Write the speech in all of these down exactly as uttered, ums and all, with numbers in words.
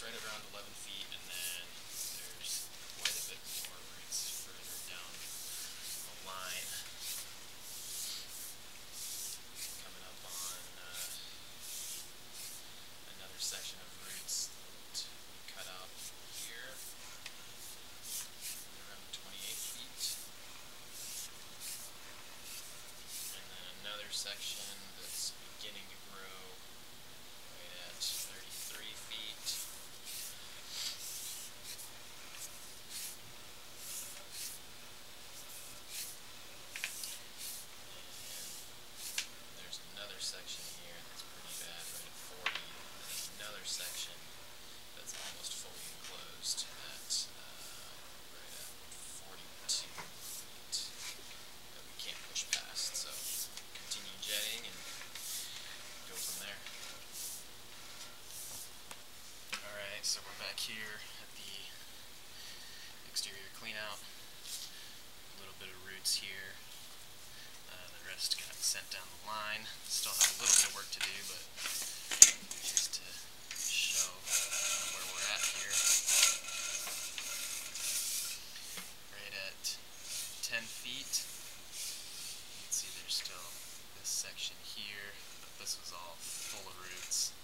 right at around eleven feet, and then there's quite a bit more roots further down the line. Coming up on uh, another section of roots that we cut out here, around twenty-eight feet. And then another section that's beginning to grow right at thirty-three feet. And there's another section here that's pretty bad, right at forty. And then another section that's almost fully enclosed at uh, right at forty-two feet that we can't push past. So continue jetting and go from there. Alright, so we're back here at the exterior cleanout. A little bit of roots here. Uh, the rest got sent down the line. Still have a little bit of work to do, but just to show where we're at here. Right at ten feet. You can see there's still this section here, but this was all full of roots.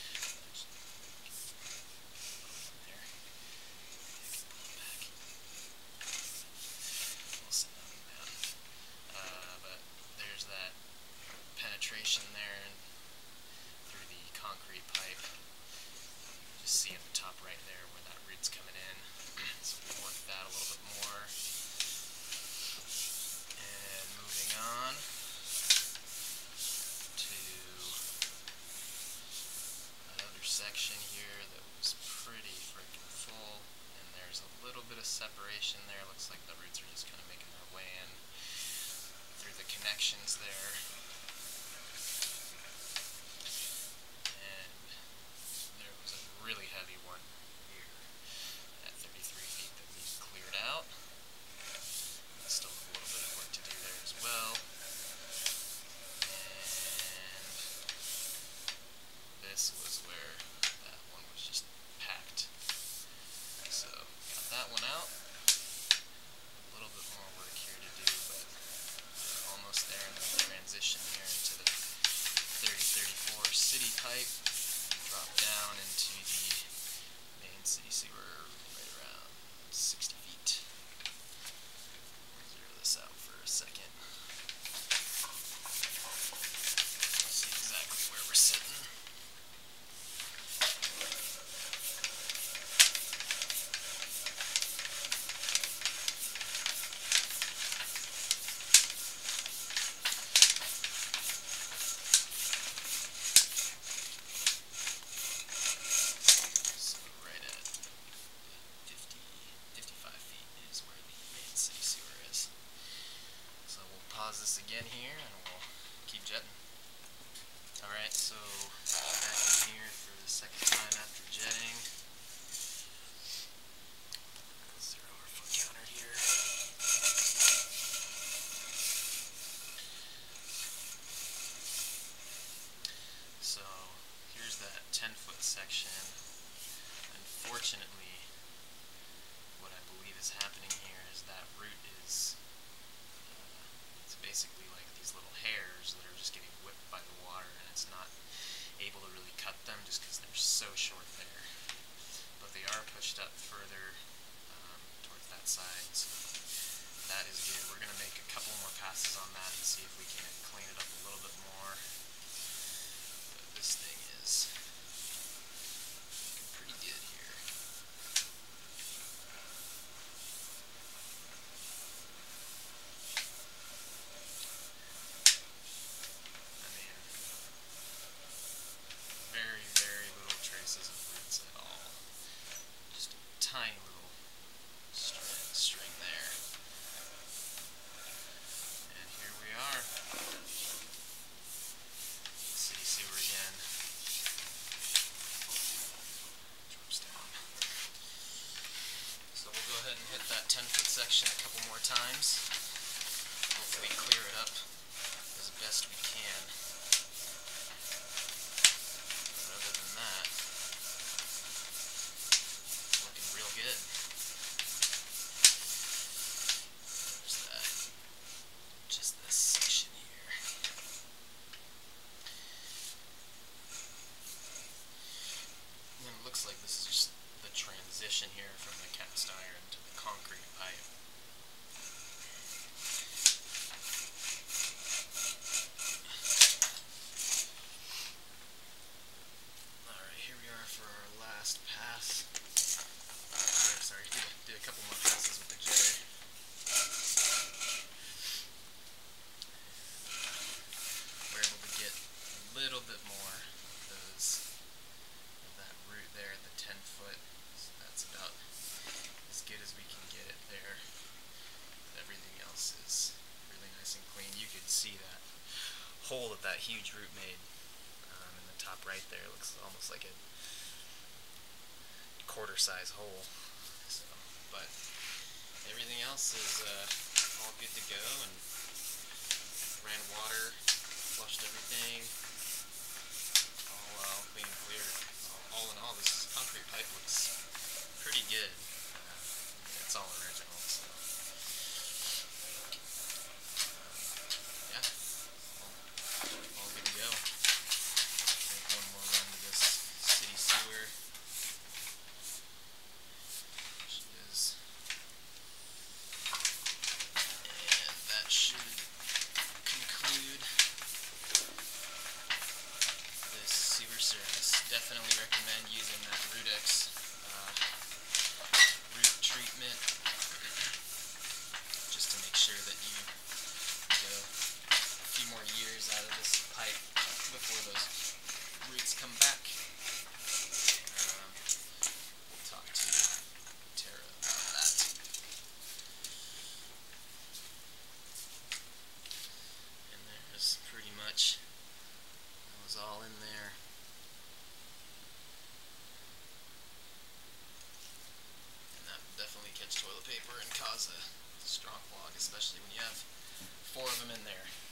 Penetration there and through the concrete pipe. You can just see in the top right there where that root's coming in. So we'll work that a little bit more. And moving on to another section here that was pretty freaking full. And there's a little bit of separation there. Looks like the roots are just kind of making their way in through the connections there. Really heavy one here at thirty-three feet that we cleared out. Still have a little bit of work to do there as well. And this was where that one was just packed. So got that one out. A little bit more work here to do, but we're almost there, and then we'll transition here into the thirty thirty-four city pipe. Drop down into the main city sewer right around sixty feet. We'll zero this out for a second. See exactly where we're sitting. Pause this again here and we'll keep jetting. Alright, so back in here for the second time after jetting. Zero our foot counter here. So here's that ten foot section. Unfortunately, what I believe is happening here is that root is basically like these little hairs that are just getting whipped by the water, and it's not able to really cut them just because they're so short there. But they are pushed up further um, towards that side, so that is good. We're going to make a couple more passes on that and see if we can clean it up a little bit more. But this thing is looking pretty good here. Tiny little string, string there. And here we are. City sewer again. Drops down. So we'll go ahead and hit that ten foot section a couple more times. Hopefully clear it up as best we can. But other than that, looks like this is just the transition here from the cast iron to the concrete pipe. Alright, here we are for our last pass. Or, sorry, did, did a couple more passes with the jitter. We're able to get a little bit more of those, of that root there at the ten foot. So that's about as good as we can get it there. Everything else is really nice and clean. You could see that hole that that huge root made um, in the top right there. It looks almost like a quarter size hole. So, but everything else is uh, all good to go, and ran water, flushed everything, all, uh, all clean and clear. All, all in all, this concrete pipe looks pretty good. Uh, it's all original, so yeah, all, all good to go. Make one more run to this city sewer, which is, and that should conclude this sewer service. Definitely recommend using that Rudex uh, root treatment, just to make sure that you get a few more years out of this pipe before those roots come back. Um, we'll talk to Tara about that. And there's pretty much, that was all in there. And that will definitely catch toilet paper and cause a strong clog, especially when you have four of them in there.